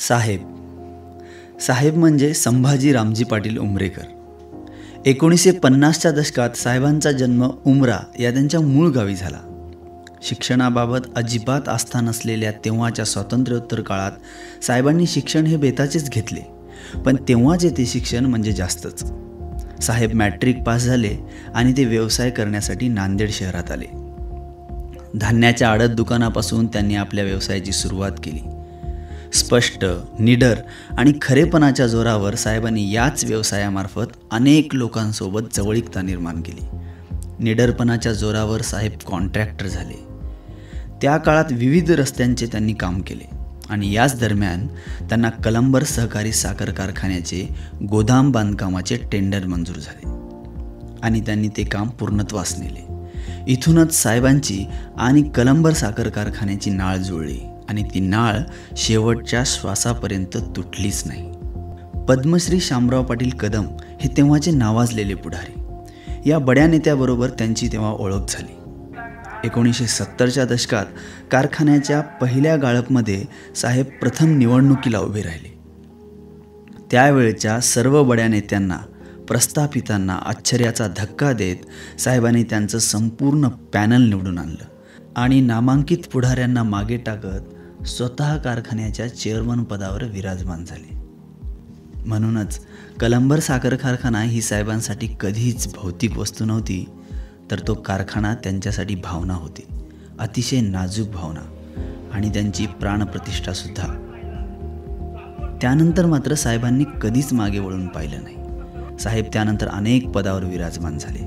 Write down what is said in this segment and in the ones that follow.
साहेब म्हणजे संभाजी रामजी पाटील उमरेकर. 1950च्या दशकात साहेबांचा जन्म उमरा या त्यांच्या मूळ गावी झाला. शिक्षणाबाबत अजिबात आस्था नसलेल्या तेव्हाच्या स्वातंत्र्योत्तर काळात साहेबांनी शिक्षण हे बेताचेच घेतले, पण तेव्हाचे ते शिक्षण म्हणजे जास्तच. साहेब मॅट्रिक पास झाले आणि ते व्यवसाय करण्यासाठी नांदेड शहरात आले. धान्याच्या आडत दुकानापासून त्यांनी आपल्या व्यवसायाची सुरुवात केली. स्पष्ट, निडर आणि खरेपणाच्या जोरावर साहेबांनी याच व्यवसायामार्फत अनेक लोकांसोबत जवळीकता निर्माण केली. निडरपणाच्या जोरावर साहेब कॉन्ट्रॅक्टर झाले. त्या काळात विविध रस्त्यांचे त्यांनी काम केले आणि याच दरम्यान त्यांना कलंबर सहकारी साखर कारखान्याचे गोदाम बांधकामाचे टेंडर मंजूर झाले आणि त्यांनी ते काम पूर्णत्वास नेले. इथूनच साहेबांची आणि कलंबर साखर कारखान्याची नाळ जुळली आणि ती नाळ शेवटच्या श्वासापर्यंत तुटलीच नाही. पद्मश्री शामराव पाटील कदम हे तेव्हाचे नावाजलेले पुढारी. या बड्या नेत्याबरोबर त्यांची तेव्हा ओळख झाली. 1970च्या दशकात कारखान्याच्या पहिल्या गाळपमध्ये साहेब प्रथम निवडणुकीला उभे राहिले. त्यावेळच्या सर्व बड्या नेत्यांना, प्रस्थापितांना आश्चर्याचा धक्का देत साहेबांनी त्यांचं संपूर्ण पॅनल निवडून आणलं आणि नामांकित पुढाऱ्यांना मागे टाकत स्वतः कारखान्याच्या चेअरमन पदावर विराजमान झाले. म्हणूनच कलंबर साखर कारखाना ही साहेबांसाठी कधीच भौतिक वस्तू नव्हती, तर तो कारखाना त्यांच्यासाठी भावना होती, अतिशय नाजूक भावना आणि त्यांची प्राणप्रतिष्ठासुद्धा. त्यानंतर मात्र साहेबांनी कधीच मागे वळून पाहिलं नाही. साहेब त्यानंतर अनेक पदावर विराजमान झाले.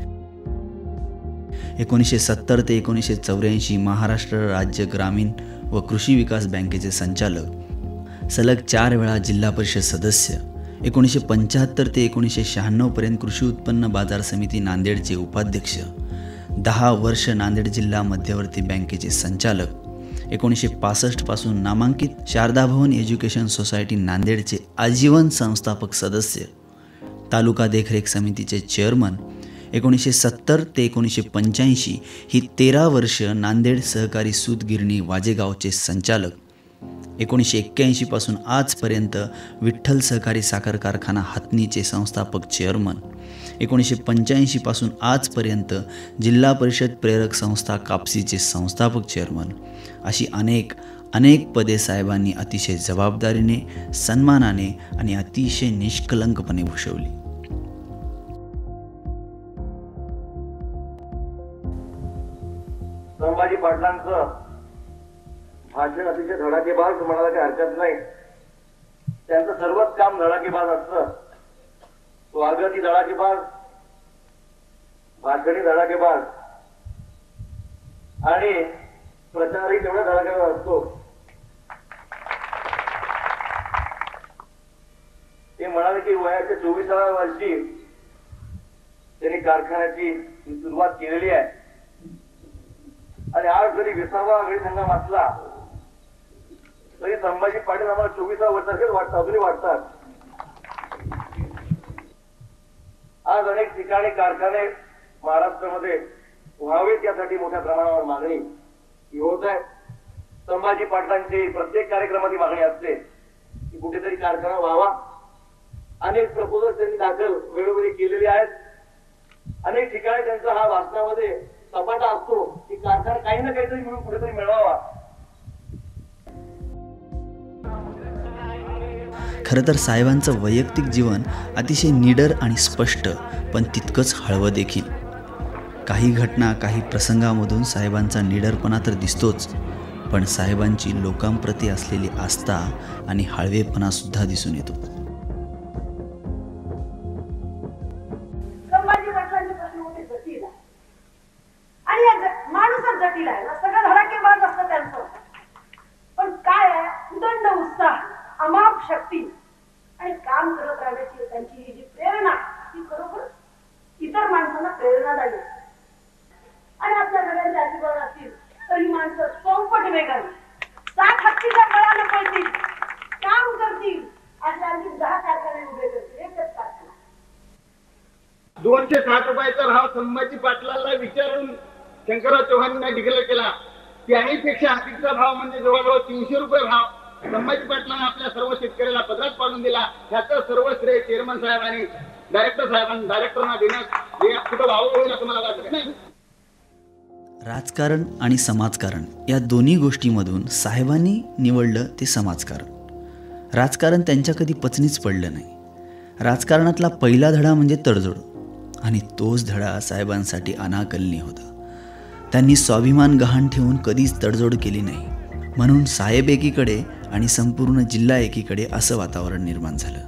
1970 ते 1984 महाराष्ट्र राज्य ग्रामीण व कृषी विकास बँकेचे संचालक, सलग 4 वेळा जिल्हा परिषद सदस्य, 1975 ते 1996 पर्यंत कृषी उत्पन्न बाजार समिती नांदेडचे उपाध्यक्ष, 10 वर्ष नांदेड जिल्हा मध्यवर्ती बँकेचे संचालक, 1965 पासून नामांकित शारदा भवन एज्युकेशन सोसायटी नांदेडचे आजीवन संस्थापक सदस्य, तालुका देखरेख समितीचे चेअरमन, 1970 ते 1985 ही 13 वर्ष नांदेड सहकारी सूत गिरणी वाजेगावचे संचालक, 1981 पासून आजपर्यंत विठ्ठल सहकारी साखर कारखाना हातनीचे संस्थापक चेअरमन, 1985 पासून आजपर्यंत जिल्हा परिषद प्रेरक संस्था कापसीचे संस्थापक चेअरमन, अशी अनेक पदे साहेबांनी अतिशय जबाबदारीने, सन्मानाने आणि अतिशय निष्कलंकपणे भूषवली. संभाजी पाटलांचं भाषण अतिशय धडाकेबाज म्हणायला काही हरकत नाही. त्यांचं सर्वच काम धडाकेबाज असतं. स्वागती धडाकेबाज, भाषणी धडाकेबाज आणि प्रचारही तेवढा धडाकेबाज असतो. ते म्हणाले की वयाच्या 24व्या वर्षी त्यांनी कारखान्याची सुरुवात केलेली आहे आणि आज जरी 20वा वेळी हंगाम असला तरी संभाजी पाटील आम्हाला 24व्या वर्षासारखेच वाटतात, अजूनही वाटतात. आज अनेक ठिकाणी कारखाने महाराष्ट्रामध्ये व्हावेत यासाठी मोठ्या प्रमाणावर मागणी होत आहे. संभाजी पाटलांची प्रत्येक कार्यक्रमाची मागणी असते की कुठेतरी कारखाना व्हावा. अनेक प्रपोजल त्यांनी दाखल वेळोवेळी केलेले आहेत. अनेक ठिकाणी त्यांचा हा भाषणामध्ये सपाटा असतो की कारखाना काही ना काहीतरी मिळून कुठेतरी मिळवावा. खरं तर साहेबांचं वैयक्तिक जीवन अतिशय निडर आणि स्पष्ट, पण तितकंच हळवं देखील. काही घटना, काही प्रसंगामधून साहेबांचा निडरपणा तर दिसतोच, पण साहेबांची लोकांप्रती असलेली आस्था आणि हळवेपणा सुद्धा दिसून येतो. संभाजी पाटलांचे प्रश्न होते जटिल आणि माणूसच जटिल आहे ना, सगळं धडाकेबाज असतं त्यांचं. पण काय आहे, उदंड उत्साह, अमाप शक्ती आणि काम करत राहण्याची त्यांची ही जी प्रेरणा, ती खरोखर इतर माणसांना प्रेरणादायी असते. आणि आपल्या सगळ्यांचे आशीर्वाद असतील तर ही माणसं चौपट वेगाने 7 हत्तीच्या बळाने पळतील, काम करतील. असे आणखी 10 कारखाने उभे करतील, एकच कारखाना. 260 रुपयाचा भाव संभाजी पाटलांना विचारून शंकरराव चव्हाणांना डिक्लेअर केला. त्याहीपेक्षा अधिकचा भाव म्हणजे जवळजवळ 300 रुपये भाव संभाजी पाटलांना आपल्या सर्व शेतकऱ्याला पदरात पाडून दिला, ह्याचं सर्व श्रेय चेअरमन साहेबांनी डायरेक्टरना देण्यात कुठं वाव होईल असं मला वाटत नाही. राजकारण आणि समाजकारण या दोन्ही गोष्टीमधून साहेबांनी निवडलं ते समाजकारण. राजकारण त्यांच्या कधी पचनीच पडलं नाही. राजकारणातला पहिला धडा म्हणजे तडजोड, आणि तोच धडा साहेबांसाठी अनाकलनीय होता. त्यांनी स्वाभिमान गहाण ठेवून कधीच तडजोड केली नाही. म्हणून साहेब एकीकडे आणि संपूर्ण जिल्हा एकीकडे असं वातावरण निर्माण झालं.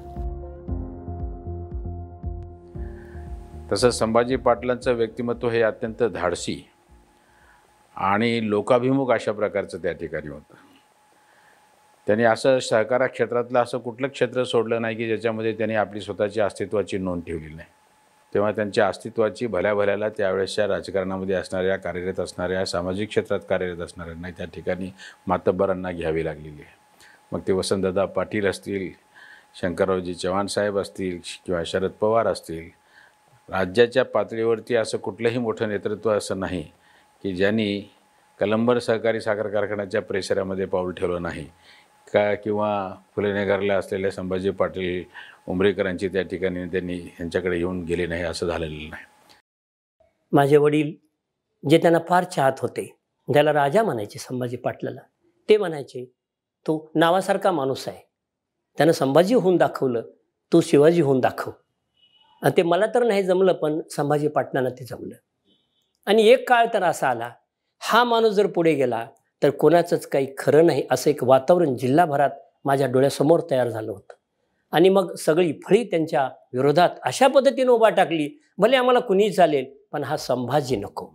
तसंच संभाजी पाटलांचं व्यक्तिमत्व हे अत्यंत धाडसी आणि लोकाभिमुख अशा प्रकारचं त्या ठिकाणी होतं. त्यांनी असं सहकार क्षेत्रातलं असं कुठलं क्षेत्र सोडलं नाही की ज्याच्यामध्ये त्यांनी आपली स्वतःची अस्तित्वाची नोंद ठेवली नाही. तेव्हा त्यांच्या अस्तित्वाची भल्याभल्याला त्यावेळेसच्या राजकारणामध्ये असणाऱ्या, कार्यरत असणाऱ्या, सामाजिक क्षेत्रात कार्यरत असणाऱ्यांना त्या ठिकाणी मातब्बरांना घ्यावी लागलेली आहे. मग ते वसंतदादा पाटील असतील, शंकररावजी चव्हाण साहेब असतील किंवा शरद पवार असतील. राज्याच्या पातळीवरती असं कुठलंही मोठं नेतृत्व असं नाही की ज्यांनी कलंबर सहकारी साखर कारखान्याच्या परिसरामध्ये पाऊल ठेवलं नाही का, किंवा फुले नगरला असलेल्या संभाजी पाटील उमरेकरांची त्या ठिकाणी त्यांनी यांच्याकडे येऊन गेले नाही, असं झालेलं नाही. माझे वडील जे त्यांना फार चाहत होते, ज्याला राजा म्हणायचे संभाजी पाटलाला, ते म्हणायचे तो नावासारखा माणूस आहे, त्यानं संभाजी होऊन दाखवलं, तू शिवाजी होऊन दाखव. आणि ते मला तर नाही जमलं, पण संभाजी पाटलांना ते जमलं. आणि एक काळ तर असा आला, हा माणूस जर पुढे गेला तर कोणाचंच काही खरं नाही, असं एक वातावरण जिल्हाभरात माझ्या डोळ्यासमोर तयार झालं होतं. आणि मग सगळी फळी त्यांच्या विरोधात अशा पद्धतीने उभा टाकली, भले आम्हाला कुणीही चालेल, पण हा संभाजी नको.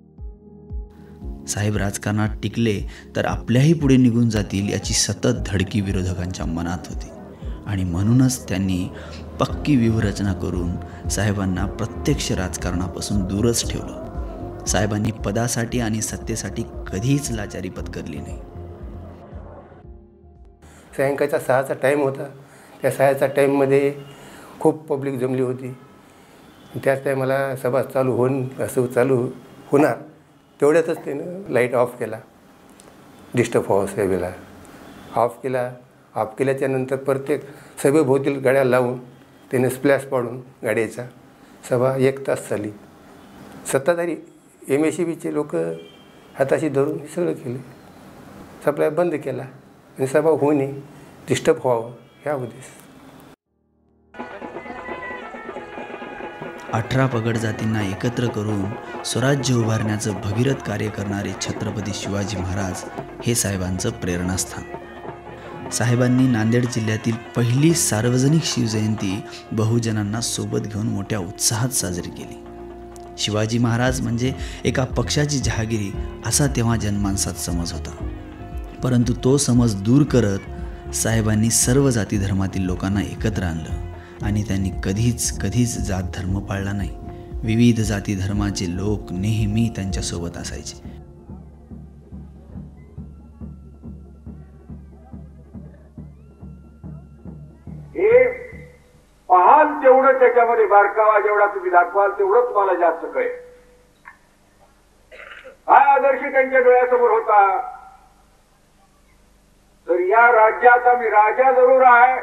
साहेब राजकारणात टिकले तर आपल्याही पुढे निघून जातील याची सतत धडकी विरोधकांच्या मनात होती. आणि म्हणूनच त्यांनी पक्की व्यूहरचना करून साहेबांना प्रत्यक्ष राजकारणापासून दूरच ठेवलं. साहेबांनी पदासाठी आणि सत्तेसाठी कधीच लाचारी पत्करली नाही. सायंकाळचा 6चा टाईम होता. त्या 6च्या टाईममध्ये खूप पब्लिक जमली होती. त्याच टायमाला सभा चालू होणार तेवढ्यातच त्यानं लाईट ऑफ केला. डिस्टर्ब व्हावं सभेला ऑफ केल्याच्या नंतर प्रत्येक सभेभोवतील गाड्या लावून त्याने स्प्लॅश पाडून गाड्याचा सभा 1 तास झाली. सत्ताधारी MSCBचे लोक हाताशी धरून सगळं केलं, सप्लाय बंद केला आणि सभा होऊ नये, डिस्टर्ब व्हावं ह्या उद्देश. 18 पगड जातींना एकत्र करून स्वराज्य उभारण्याचं भगीरथ कार्य करणारे छत्रपती शिवाजी महाराज हे साहेबांचं प्रेरणास्थान. साहेबांनी नांदेड जिल्ह्यातील पहिली सार्वजनिक शिवजयंती बहुजनांना सोबत घेऊन मोठ्या उत्साहात साजरी केली. शिवाजी महाराज म्हणजे एका पक्षाची जहागिरी असा तेव्हा जनमानसात समज होता. परंतु तो समज दूर करत साहेबांनी सर्व जाती धर्मातील लोकांना एकत्र आणलं आणि त्यांनी कधीच जात धर्म पाळला नाही. विविध जाती धर्माचे लोक नेहमी त्यांच्यासोबत असायचे. पाहाल तेवढं त्याच्यामध्ये बारकावा जेवढा तुम्ही दाखवाल तेवढं तुम्हाला जास्त कळेल. काय आदर्श त्यांच्या डोळ्यासमोर होता. तर या राज्याचा मी राजा जरूर आहे,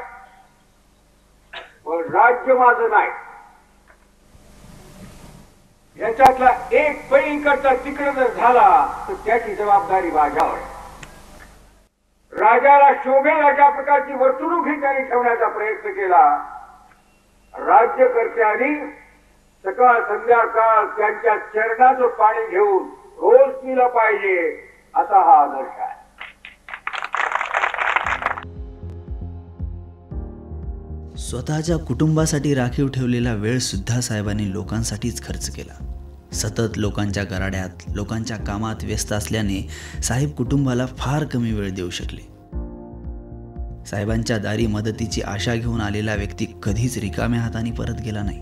पण राज्य माझं नाही. याच्यातला एक पै इकडचा तिकडे जर झाला तर त्याची जबाबदारी माझ्यावर. राजाला शोभेल अशा प्रकारची वर्तणूक ही त्यांनी ठेवण्याचा प्रयत्न केला. राज्यकर्त्यांनी सकाळ संध्याकाळ त्यांच्या चरणाचं पाणी घेऊन रोज पिलं पाहिजे, असा हा आदर्श आहे. स्वतःच्या कुटुंबासाठी राखीव ठेवलेला वेळ सुद्धा साहेबांनी लोकांसाठीच खर्च केला. सतत लोकांच्या गराड्यात, लोकांच्या कामात व्यस्त असल्याने साहेब कुटुंबाला फार कमी वेळ देऊ शकले. साहेबांच्या दारी मदतीची आशा घेऊन आलेला व्यक्ती कधीच रिकाम्या हाताने परत गेला नाही.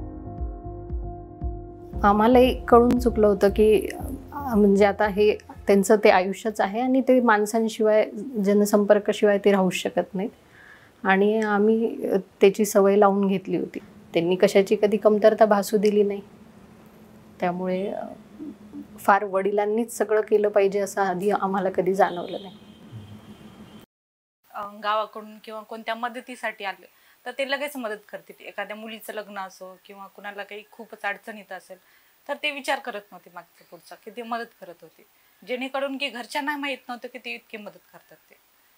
आम्हालाही कळून चुकलं होतं की म्हणजे आता हे त्यांचं ते आयुष्यच आहे आणि ते माणसांशिवाय, जनसंपर्काशिवाय ते राहू शकत नाहीत. आणि आम्ही त्याची सवय लावून घेतली होती. त्यांनी कशाची कधी कमतरता भासू दिली नाही. त्यामुळे फार वडिलांनीच सगळं केलं पाहिजे असं आधी आम्हाला कधी जाणवलं नाही. गावाकडून किंवा कोणत्या मदतीसाठी आले तर ते लगेच मदत करतील. एखाद्या मुलीचं लग्न असो किंवा कुणाला काही खूपच अडचणीत असेल तर ते विचार करत नव्हते मागचं पुढचा, की ते मदत करत होते, जेणेकरून की घरच्यांना माहीत नव्हतं की ते इतकी मदत करतात ते.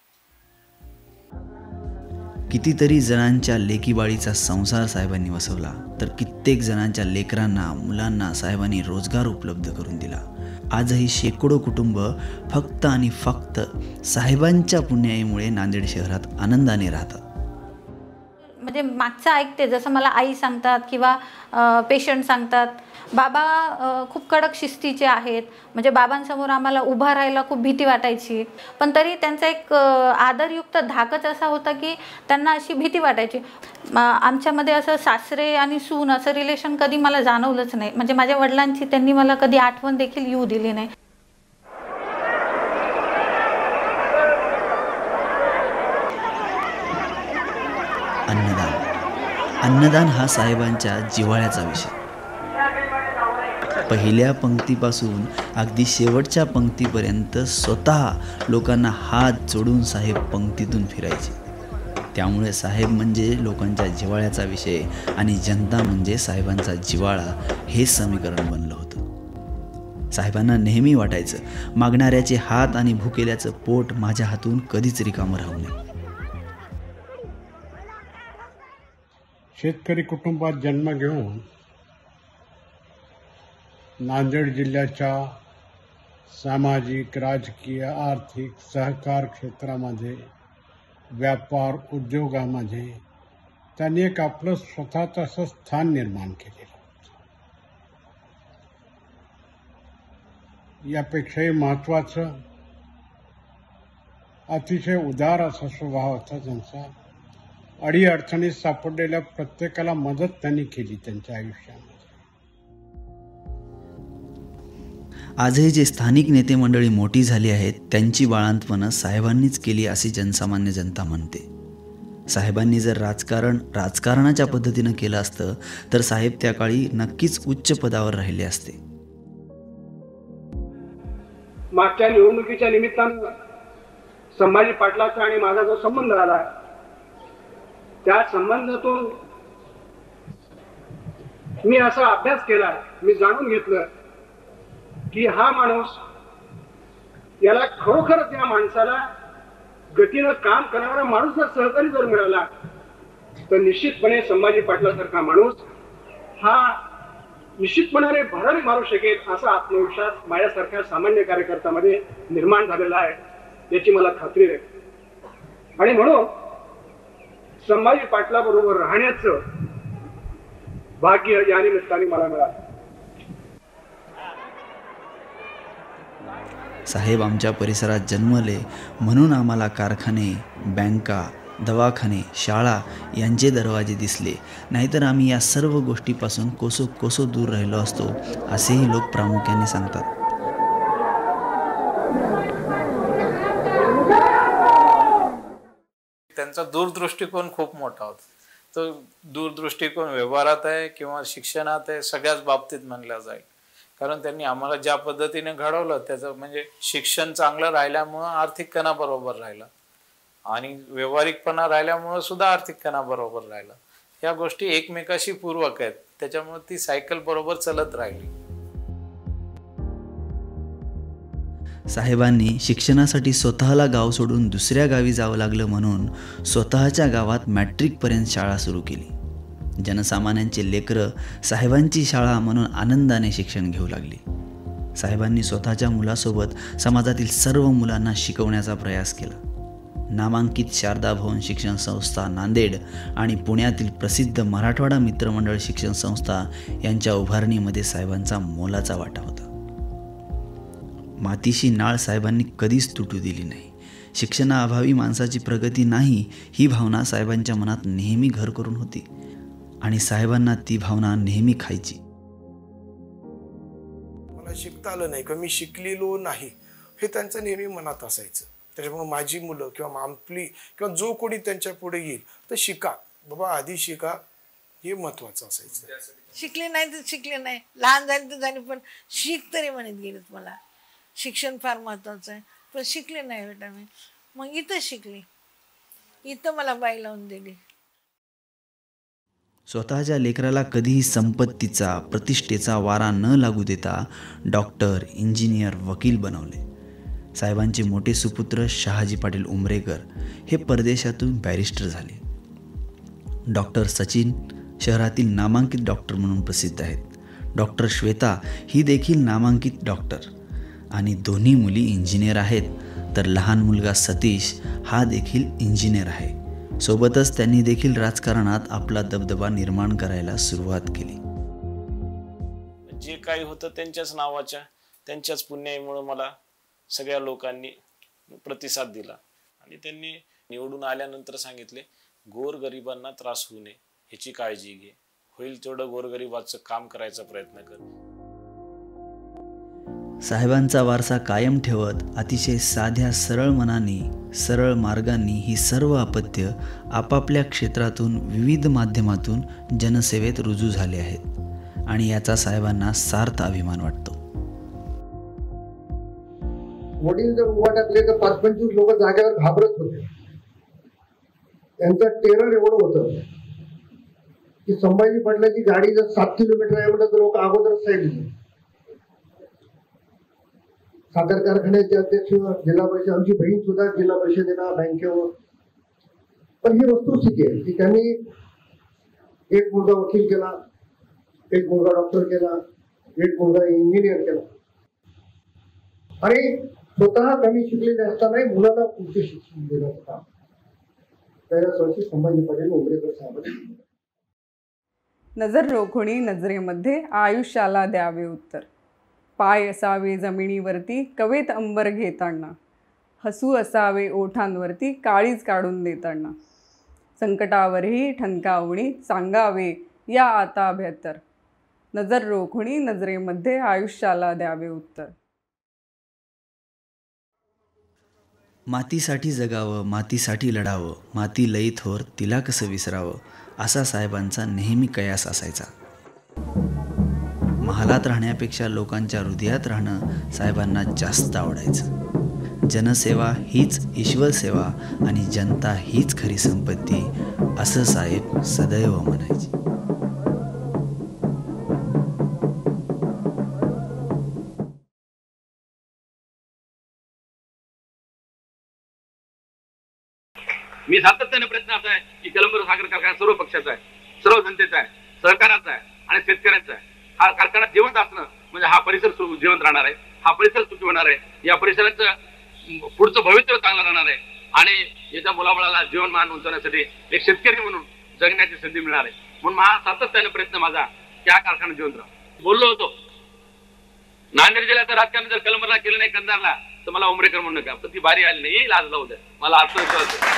कितीतरी जणांच्या लेकीबाळीचा संसार साहेबांनी वसवला, तर कित्येक जणांच्या लेकरांना मुलांना साहेबांनी रोजगार उपलब्ध करून दिला. आजही शेकडो कुटुंब फक्त आणि फक्त साहेबांच्या पुण्याईमुळे नांदेड शहरात आनंदाने राहतात. म्हणजे मागचं ऐकते, जसं मला आई सांगतात किंवा पेशंट सांगतात, बाबा खूप कडक शिस्तीचे आहेत. म्हणजे बाबांसमोर आम्हाला उभा राहायला खूप भीती वाटायची, पण तरी त्यांचा एक आदरयुक्त धाकच असा होता की त्यांना अशी भीती वाटायची. आमच्यामध्ये असं सासरे आणि सून असं रिलेशन कधी मला जाणवलंच नाही. म्हणजे माझ्या वडिलांची त्यांनी मला कधी आठवण देखील येऊ दिली नाही. अन्नदान हा साहेबांच्या जिव्हाळ्याचा विषय. पहिल्या पंक्तीपासून अगदी शेवटच्या पंक्तीपर्यंत स्वतः लोकांना हात जोडून साहेब पंक्तीतून फिरायचे. त्यामुळे साहेब म्हणजे लोकांच्या जिव्हाळ्याचा विषय आणि जनता म्हणजे साहेबांचा जिव्हाळा, हे समीकरण बनलं होतं. साहेबांना नेहमी वाटायचं, मागणाऱ्याचे हात आणि भुकेल्याचं पोट माझ्या हातून कधीच रिकामं राहू नये. शेतकरी कुटुंबात जन्म घेऊन नांदेड जिल्ह्याच्या सामाजिक, राजकीय, आर्थिक, सहकार क्षेत्रामध्ये, व्यापार उद्योगामध्ये त्यांनी एक आपलं स्वतःचं असं स्थान निर्माण केलेलं होतं. यापेक्षाही महत्त्वाचं, अतिशय उदार असा स्वभाव होता त्यांचा. अडीअडचणीत सापडलेल्या प्रत्येकाला मदत त्यांनी केली त्यांच्या आयुष्यामध्ये. आजही जे स्थानिक नेते मंडळी मोठी झाली आहेत त्यांची बाळंतपणं साहेबांनीच केली अशी जनसामान्य जनता म्हणते. साहेबांनी जर राजकारणाच्या पद्धतीनं केलं असतं तर साहेब त्या काळी नक्कीच उच्च पदावर राहिले असते. मागच्या निवडणुकीच्या निमित्तानं संभाजी पाटलाचा आणि माझा जो संबंध आला, त्या संबंधातून मी असा अभ्यास केला, मी जाणून घेतलं की हा माणूस, याला खरोखरच या माणसाला गतीनं काम करणारा माणूस जर सहकारी जर मिळाला तर निश्चितपणे संभाजी पाटलासारखा माणूस हा निश्चितपणे भरारी मारू शकेल असा आत्मविश्वास माझ्यासारख्या सामान्य कार्यकर्त्यामध्ये निर्माण झालेला आहे, याची मला खात्री आहे. आणि म्हणून संभाजी पाटला बरोबर राहण्याचं भाग्य या निमित्ताने मला मिळालं. साहेब आमच्या परिसरात जन्मले म्हणून आम्हाला कारखाने, बँका, दवाखाने, शाळा यांचे दरवाजे दिसले, नाहीतर आम्ही या सर्व गोष्टीपासून कोसो दूर राहिलो असतो, असेही लोक प्रामुख्याने सांगतात. त्यांचा दूरदृष्टिकोन खूप मोठा होता. तो दूरदृष्टिकोन व्यवहारात आहे किंवा शिक्षणात आहे, सगळ्याच बाबतीत म्हणला जाईल. कारण त्यांनी आम्हाला ज्या पद्धतीने घडवलं त्याचं म्हणजे शिक्षण चांगलं राहिल्यामुळं आर्थिक कणा बरोबर राहिला आणि व्यवहारिकपणा राहिल्यामुळं सुद्धा आर्थिक कणा बरोबर राहिला. या गोष्टी एकमेकाशी पूरक आहेत, त्याच्यामुळे ती सायकल बरोबर चलत राहिली. साहेबांनी शिक्षणासाठी स्वतःला गाव सोडून दुसऱ्या गावी जावं लागलं म्हणून स्वतःच्या गावात मॅट्रिकपर्यंत शाळा सुरू केली. जनसामान्यांची लेकरं साहेबांची शाळा म्हणून आनंदाने शिक्षण घेऊ लागली. साहेबांनी स्वतःच्या मुलासोबत समाजातील सर्व मुलांना शिकवण्याचा प्रयास केला. नामांकित शारदा भवन शिक्षण संस्था नांदेड आणि पुण्यातील प्रसिद्ध मराठवाडा मित्रमंडळ शिक्षण संस्था यांच्या उभारणीमध्ये साहेबांचा मोलाचा वाटा होता. मातीशी नाळ साहेबांनी कधीच तुटू दिली नाही. शिक्षणाअभावी माणसाची प्रगती नाही, ही भावना साहेबांच्या मनात नेहमी घर करून होती आणि साहेबांना ती भावना नेहमी खायची. मला शिकता आलं नाही किंवा मी शिकलेलो नाही हे त्यांचं नेहमी मनात असायचं. त्याच्यामुळे माझी मुलं किंवा आपली किंवा जो कोणी त्यांच्या पुढे येईल तर शिका बाबा, आधी शिका, हे महत्वाचं असायचं. शिकले नाही तर शिकले नाही, लहान झाले तर झाले, पण शिक तरी म्हणत गेलेत. मला शिक्षण फार महत्वाचं आहे, पण शिकले नाही बेटा मी. मग इथं शिकली इथं मला बाई लावून दिली. स्वतःच्या लेकराला कधीही संपत्तीचा प्रतिष्ठेचा वारा न लागू देता डॉक्टर, इंजिनियर, वकील बनवले. साहेबांचे मोठे सुपुत्र शहाजी पाटील उमरेकर हे परदेशातून बॅरिस्टर झाले. डॉक्टर सचिन शहरातील नामांकित डॉक्टर म्हणून प्रसिद्ध आहेत. डॉक्टर श्वेता ही देखील नामांकित डॉक्टर आणि दोन्ही मुली इंजिनियर आहेत. तर लहान मुलगा सतीश हा देखील इंजिनियर आहे. सोबतच त्यांनी देखील राजकारणात आपला दबदबा निर्माण करायला सुरुवात केली. जे काही होतं त्यांच्याच नावाच्या, त्यांच्याच पुण्याईमुळे मला सगळ्या लोकांनी प्रतिसाद दिला आणि त्यांनी निवडून आल्यानंतर सांगितले, गोरगरिबांना त्रास होऊ नये ह्याची काळजी घे, होईल तेवढं गोरगरिबाचं काम करायचा प्रयत्न कर. साहेबांचा वारसा कायम ठेवत अतिशय साध्या सरळ मनाने, सरळ मार्गांनी ही सर्व अपत्य आपापल्या क्षेत्रातून विविध माध्यमातून जनसेवेत रुजू झाले आहेत आणि याचा साहेबांना सार्थ अभिमान वाटतो. वडील जर उभा टाकले तर 5-25 लोक जागेवर घाबरत होते. त्यांचं टेरर एवढं होतं की संभाजी पाटलाची गाडी जर 7 किलोमीटर आहे म्हणलं तर लोक अगोदर साईड दिले. साखर कारखान्याचे अध्यक्ष, जिल्हा परिषद, आमची बहीण सुद्धा जिल्हा परिषदेला बँकेवर. पण ही वस्तुस्थिती आहे की त्यांनी एक मुलगा वकील केला, एक मुलगा डॉक्टर केला, एक मुलगा इंजिनियर केला आणि स्वतः कमी शिकलेले असतानाही मुलांना पुढचे शिक्षण देण्याचं काम त्याला वर्षी संभाजी पाटील उमरेकर साहेबांनी. नजर रोखणी नजरेमध्ये आयुष्याला द्यावे उत्तर. पाय असावे जमिनीवरती कवेत अंबर घेताना, हसू असावे ओठांवरती काळीज काढून देताना, संकटावरही ठणकावणी सांगावे या आता बेहतर. नजर रोखणी नजरेमध्ये आयुष्याला द्यावे उत्तर. मातीसाठी जगावं, मातीसाठी लढावं, माती लई थोर तिला कसं विसरावं, असा साहेबांचा नेहमी कयास असायचा. महालात राहण्यापेक्षा लोकांच्या हृदयात राहणं साहेबांना जास्त आवडायचं. जनसेवा हीच ईश्वर सेवा आणि जनता हीच खरी संपत्ती, असं साहेब सदैव म्हणायचे. मी सातत्याने प्रयत्न असा आहे की कलंबर साखर कारखाना सर्व पक्षाचा आहे, सर्व जनतेचा आहे, सहकाराचा आहे आणि शेतकऱ्यांचा आहे. हा कारखाना जिवंत असणं म्हणजे हा परिसर जिवंत राहणार आहे, हा परिसर सुखी होणार आहे, या परिसराचं पुढचं भविष्य चांगलं राहणार आहे आणि याच्या मुलामुळाला जीवनमान उंचवण्यासाठी एक शेतकरी म्हणून जगण्याची संधी मिळणार आहे. म्हणून हा सातत्याने प्रयत्न माझा की हा कारखाना जिवंत राहा. बोललो होतो नांदेड जिल्ह्याचं राजकारण जर कलंबरला केलं नाही, कंधारला, तर मला उमरेकर म्हणू नका, पण ती बारी आली नाही, येईल आज लावू द्या, मला आत्मविश्वास आहे.